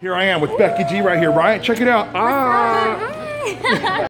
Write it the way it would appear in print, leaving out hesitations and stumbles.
Here I am with Becky G right here, right? Check it out. Ah.